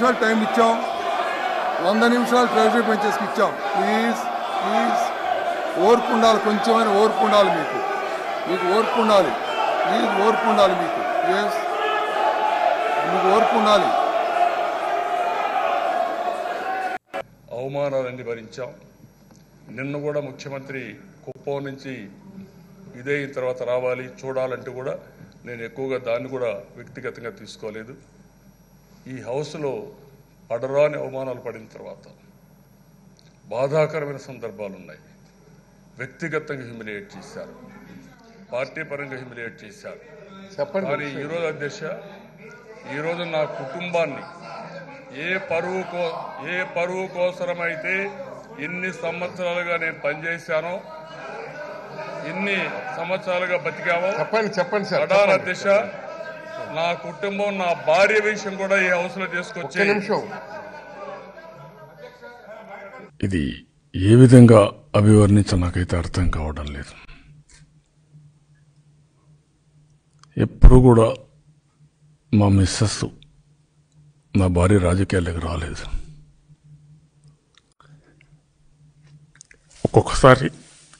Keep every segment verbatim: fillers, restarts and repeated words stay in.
నిమిషాలు టైం ఇచ్చాం, వంద నిమిషాలు ట్రెజరీ బెంచెస్కి ఇచ్చాం. ప్లీజ్ ప్లీజ్ ఓర్పు ఉండాలి, కొంచెమైనా ఓర్పు ఉండాలి మీకు, మీకు ఓర్పు ఉండాలి, ప్లీజ్ ఓర్పు ఉండాలి మీకు. ఎస్, మీకు ఓర్పు ఉండాలి. అవమానాలన్నీ భరించాం. నిన్న కూడా ముఖ్యమంత్రి కుప్పం నుంచి ఇదే తర్వాత రావాలి చూడాలంటే కూడా నేను ఎక్కువగా దాన్ని కూడా వ్యక్తిగతంగా తీసుకోలేదు. ఈ హౌస్లో పడరాని అవమానాలు పడిన తర్వాత బాధాకరమైన సందర్భాలు ఉన్నాయి. వ్యక్తిగతంగా హ్యూమిలియేట్ చేశారు, పార్టీ పరంగా హ్యూమిలియేట్ చేశారు. కానీ ఈరోజు అధ్యక్ష, ఈరోజు నా కుటుంబాన్ని ఏ పరువు కో ఏ పరువు కోసమైతే ఇన్ని సంవత్సరాలుగా నేను పనిచేశానో, ఇన్ని సంవత్సరాలుగా బతికామో చెప్పండి చెప్పండి సార్. ప్రధాన అధ్యక్ష, నా కుటుంబం, నా భార్య విషయం కూడా ఈ హౌస్ లో తీసుకొచ్చి నిమిషం ఇది ఏ విధంగా అభివర్ణించ నాకైతే అర్థం కావడం లేదు. ఎప్పుడు కూడా మా మిస్సెస్, నా భార్య రాజకీయాలకు రాలేదు. ఒక్కొక్కసారి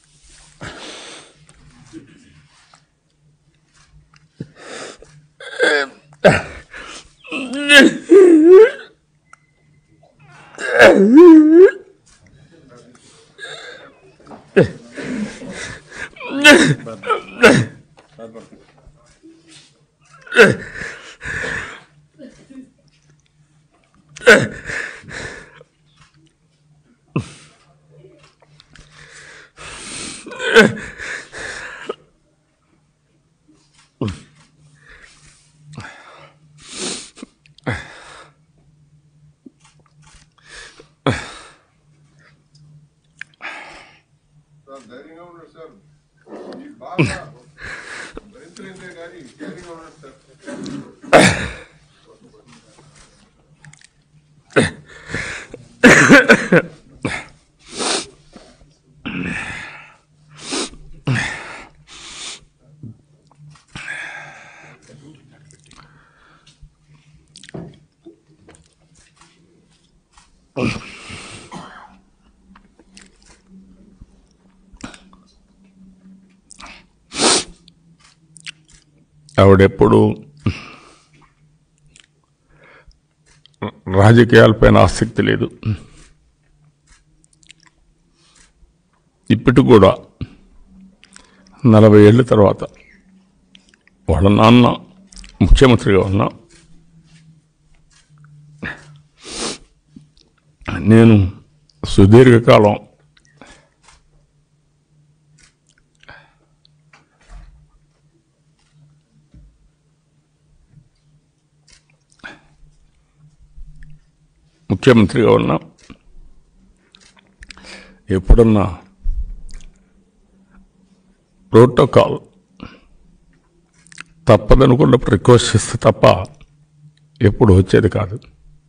ధైర్యంగా ఉన్నాడు సార్, బాగా భరించలేదే కానీ ధైర్యంగా ఉన్నాడు సార్. ఆవిడెప్పుడు రాజకీయాలపైన ఆసక్తి లేదు. ఇప్పటికి కూడా నలభై ఏళ్ళ తర్వాత వాళ్ళ నాన్న ముఖ్యమంత్రిగా ఉన్నా, నేను సుదీర్ఘకాలం ముఖ్యమంత్రిగా ఉన్నా, ఎప్పుడన్నా ప్రోటోకాల్ తప్పదనుకున్నప్పుడు రిక్వెస్ట్ చేస్తే తప్ప ఎప్పుడు వచ్చేది కాదు.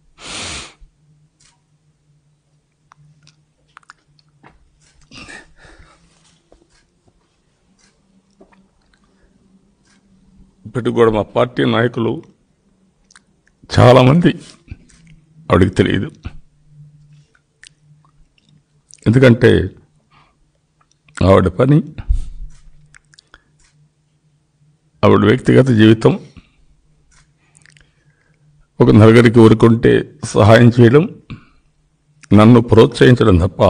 ఇప్పటికి కూడా మా పార్టీ నాయకులు చాలామంది ఆవిడికి తెలియదు. ఎందుకంటే ఆవిడ పని, ఆవిడ వ్యక్తిగత జీవితం ఒక నలుగురికి ఊరుకుంటే సహాయం చేయడం, నన్ను ప్రోత్సహించడం తప్ప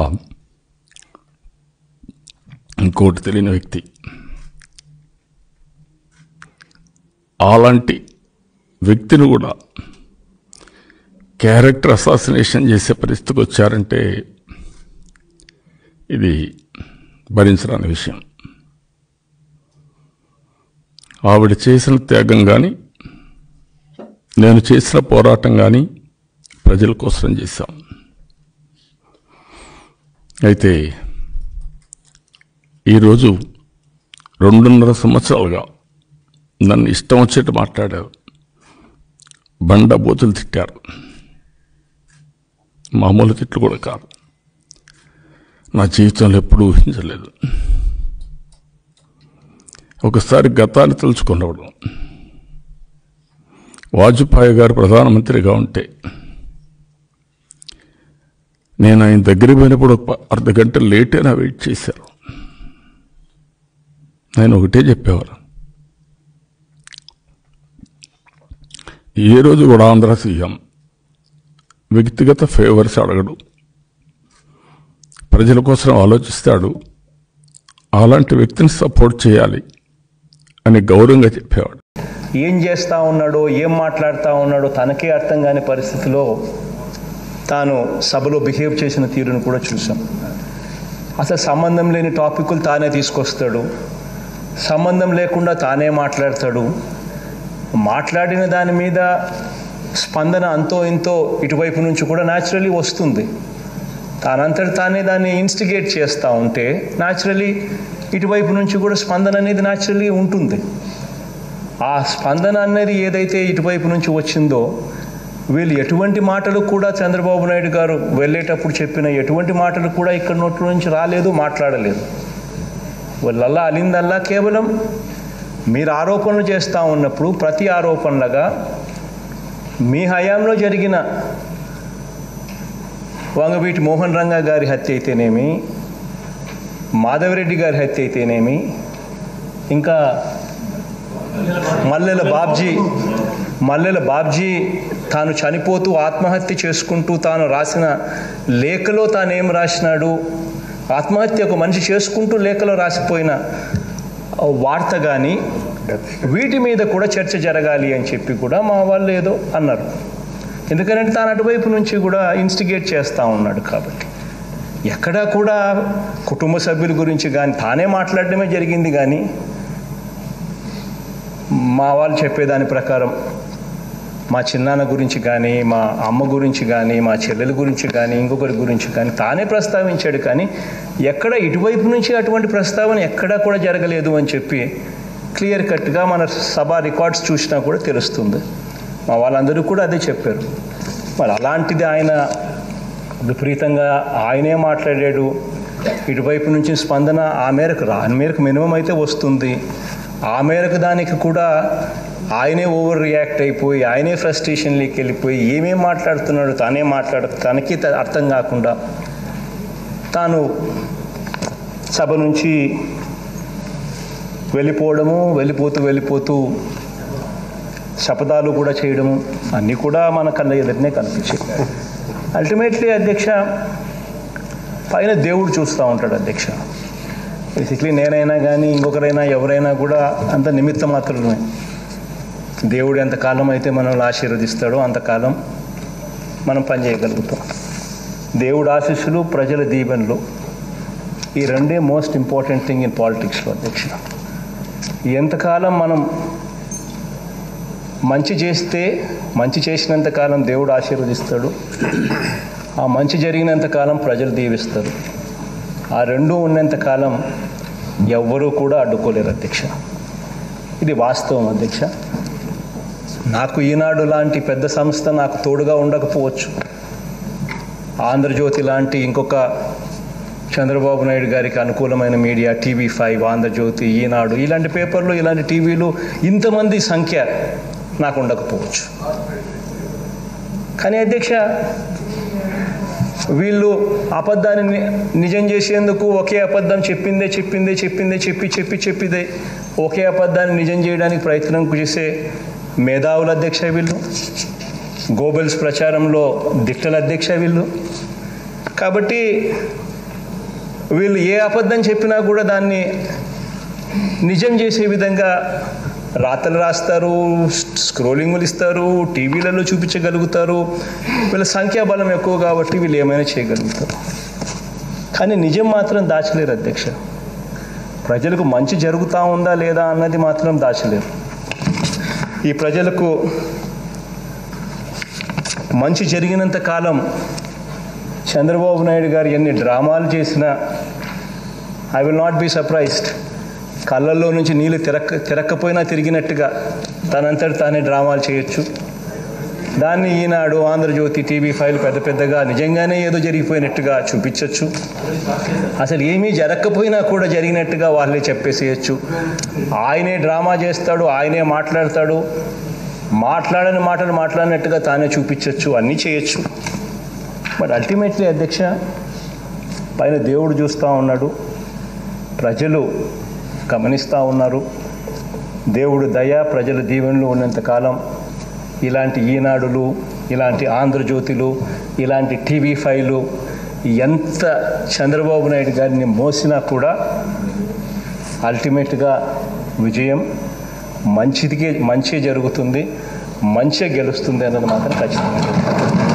ఇంకోటి తెలియని వ్యక్తి. అలాంటి వ్యక్తిని కూడా క్యారెక్టర్ అసాసినేషన్ చేసే పరిస్థితికి వచ్చారంటే ఇది భరించరాని విషయం. ఆవిడ చేసిన త్యాగం కానీ, నేను చేసిన పోరాటం కానీ ప్రజల కోసం చేశాం. అయితే ఈరోజు రెండున్నర సంవత్సరాలుగా నన్ను ఇష్టం వచ్చేట్టు మాట్లాడారు, బండ బూతులు తిట్టారు. మామూలు తిట్లు కూడా కాదు, నా జీవితంలో ఎప్పుడూ ఊహించలేదు. ఒకసారి గతాన్ని తెలుసుకున్నప్పుడు వాజ్పేయి గారు ప్రధానమంత్రిగా ఉంటే నేను ఆయన దగ్గరికి పోయినప్పుడు ఒక అర్ధ గంట లేట్ అయినా వెయిట్ చేశారు. నేను ఒకటే చెప్పేవారు, ఏ రోజు కూడా ఆంధ్ర సీఎం వ్యక్తిగత ఫేవర్స్ అడగడు, ప్రజల కోసం ఆలోచిస్తాడు, అలాంటి వ్యక్తిని సపోర్ట్ చేయాలి అని గౌరవంగా చెప్పేవాడు. ఏం చేస్తూ ఉన్నాడో ఏం మాట్లాడుతూ ఉన్నాడో తనకే అర్థం కాని పరిస్థితిలో తాను సభలో బిహేవ్ చేసిన తీరును కూడా చూసాం. అసలు సంబంధం లేని టాపిక్లు తానే తీసుకొస్తాడు, సంబంధం లేకుండా తానే మాట్లాడతాడు. మాట్లాడిన దాని మీద స్పందన అంతో ఇంతో ఇటువైపు నుంచి కూడా న్యాచురలీ వస్తుంది. తానంతటి తానే దాన్ని ఇన్స్టిగేట్ చేస్తూ ఉంటే న్యాచురలీ ఇటువైపు నుంచి కూడా స్పందన అనేది న్యాచురలీ ఉంటుంది. ఆ స్పందన అనేది ఏదైతే ఇటువైపు నుంచి వచ్చిందో వీళ్ళు ఎటువంటి మాటలు కూడా చంద్రబాబు నాయుడు గారు వెళ్ళేటప్పుడు చెప్పిన ఎటువంటి మాటలు కూడా ఇక్కడ నోట్ల నుంచి రాలేదు, మాట్లాడలేదు. వాళ్ళల్లా అలిందల్లా కేవలం మీరు ఆరోపణలు చేస్తూ ఉన్నప్పుడు ప్రతి ఆరోపణలుగా మీ హయాంలో జరిగిన వంగవీటి మోహన్ రంగా గారి హత్య అయితేనేమి, మాధవరెడ్డి గారి హత్య అయితేనేమి, ఇంకా మల్లెల బాబ్జీ మల్లెల బాబ్జీ తాను చనిపోతూ ఆత్మహత్య చేసుకుంటూ తాను రాసిన లేఖలో తాను ఏం రాసినాడు, ఆత్మహత్య ఒక మనిషి చేసుకుంటూ లేఖలో రాసిపోయిన వార్త కానీ వీటి మీద కూడా చర్చ జరగాలి అని చెప్పి కూడా మా వాళ్ళు ఏదో అన్నారు. ఎందుకంటే తాను అటువైపు నుంచి కూడా ఇన్స్టిగేట్ చేస్తూ ఉన్నాడు. కాబట్టి ఎక్కడా కూడా కుటుంబ సభ్యుల గురించి కానీ తానే మాట్లాడడమే జరిగింది. కానీ మా వాళ్ళు చెప్పేదాని ప్రకారం మా చిన్నాన్న గురించి కానీ, మా అమ్మ గురించి కానీ, మా చెల్లెల గురించి కానీ, ఇంకొకరి గురించి కానీ తానే ప్రస్తావించాడు. కానీ ఎక్కడ ఇటువైపు నుంచి అటువంటి ప్రస్తావన ఎక్కడా కూడా జరగలేదు అని చెప్పి క్లియర్ కట్గా మన సభ రికార్డ్స్ చూసినా కూడా తెలుస్తుంది. మా వాళ్ళందరూ కూడా అదే చెప్పారు. మరి అలాంటిది ఆయన విపరీతంగా ఆయనే మాట్లాడాడు. ఇటువైపు నుంచి స్పందన ఆ మేరకు రా ఆ మేరకు మినిమం అయితే వస్తుంది. ఆ మేరకు దానికి కూడా ఆయనే ఓవర్ రియాక్ట్ అయిపోయి ఆయనే ఫ్రస్ట్రేషన్లోకి వెళ్ళిపోయి ఏమేం మాట్లాడుతున్నాడు తానే మాట్లాడు తనకి అర్థం కాకుండా తాను సభ నుంచి వెళ్ళిపోవడము, వెళ్ళిపోతూ వెళ్ళిపోతూ శపథాలు కూడా చేయడము అన్నీ కూడా మన కళ్ళ ఎదుటనే కనిపించాయి. అల్టిమేట్లీ అధ్యక్ష, పైన దేవుడు చూస్తూ ఉంటాడు అధ్యక్ష. బేసిక్లీ నేనైనా కానీ ఇంకొకరైనా ఎవరైనా కూడా అంత నిమిత్త మాత్రమే. దేవుడు ఎంతకాలం అయితే మనల్ని ఆశీర్వదిస్తాడో అంతకాలం మనం పనిచేయగలుగుతాం. దేవుడు ఆశీస్సులు, ప్రజల దీవెనలు, ఈ రెండే మోస్ట్ ఇంపార్టెంట్ థింగ్ ఇన్ పాలిటిక్స్లో అధ్యక్ష. ఎంతకాలం మనం మంచి చేస్తే మంచి చేసినంతకాలం దేవుడు ఆశీర్వదిస్తాడు, ఆ మంచి జరిగినంతకాలం ప్రజలు దీవిస్తారు. ఆ రెండూ ఉన్నంతకాలం ఎవ్వరూ కూడా అడ్డుకోలేరు అధ్యక్ష. ఇది వాస్తవం అధ్యక్ష. నాకు ఈనాడు లాంటి పెద్ద సంస్థ నాకు తోడుగా ఉండకపోవచ్చు. ఆంధ్రజ్యోతి లాంటి ఇంకొక చంద్రబాబు నాయుడు గారికి అనుకూలమైన మీడియా టీవీ ఫైవ్, ఆంధ్రజ్యోతి, ఈనాడు ఇలాంటి పేపర్లు, ఇలాంటి టీవీలు ఇంతమంది సంఖ్య నాకు ఉండకపోవచ్చు. కానీ అధ్యక్ష, వీళ్ళు అబద్ధాన్ని నిజం చేసేందుకు ఒకే అబద్ధం చెప్పిందే చెప్పిందే చెప్పిందే చెప్పి చెప్పి చెప్పిదే ఒకే అబద్ధాన్ని నిజం చేయడానికి ప్రయత్నం చేసే మేధావుల అధ్యక్ష వీళ్ళు. గోబెల్స్ ప్రచారంలో దిట్టల అధ్యక్ష వీళ్ళు. కాబట్టి వీళ్ళు ఏ అబద్ధం చెప్పినా కూడా దాన్ని నిజం చేసే విధంగా రాతలు రాస్తారు, స్క్రోలింగులు ఇస్తారు, టీవీలలో చూపించగలుగుతారు. వీళ్ళ సంఖ్యాబలం ఎక్కువ కాబట్టి వీళ్ళు ఏమైనా చేయగలుగుతారు. కానీ నిజం మాత్రం దాచలేరు అధ్యక్ష. ప్రజలకు మంచి జరుగుతూ ఉందా లేదా అన్నది మాత్రం దాచలేరు. ఈ ప్రజలకు మంచి జరిగినంత కాలం చంద్రబాబు నాయుడు గారు ఎన్ని డ్రామాలు చేసినా I will not be surprised. కళ్ళల్లో నుంచి నీళ్ళు తిరక్క తిరక్కపోయినా తిరిగినట్టుగా తనంతటి తానే డ్రామాలు చేయొచ్చు. దాన్ని ఈనాడు, ఆంధ్రజ్యోతి, టీవీ ఫైవ్ పెద్ద పెద్దగా నిజంగానే ఏదో జరిగిపోయినట్టుగా చూపించవచ్చు. అసలు ఏమీ జరగకపోయినా కూడా జరిగినట్టుగా వాళ్ళే చెప్పేసేయచ్చు. ఆయనే డ్రామా చేస్తాడు, ఆయనే మాట్లాడతాడు, మాట్లాడని మాటలు మాట్లాడినట్టుగా తానే చూపించవచ్చు, అన్నీ చేయొచ్చు. బట్ అల్టిమేట్లీ అధ్యక్ష, పైన దేవుడు చూస్తూ ఉన్నాడు, ప్రజలు గమనిస్తూ ఉన్నారు. దేవుడు దయ, ప్రజల దీవెనలు ఉన్నంతకాలం ఇలాంటి ఈనాడులు, ఇలాంటి ఆంధ్రజ్యోతిలు, ఇలాంటి టీవీ ఫైవ్లు ఎంత చంద్రబాబు నాయుడు గారిని మోసినా కూడా అల్టిమేట్గా విజయం మంచిదికే మంచి జరుగుతుంది, మంచిగా గెలుస్తుంది అన్నది మాత్రం ఖచ్చితంగా.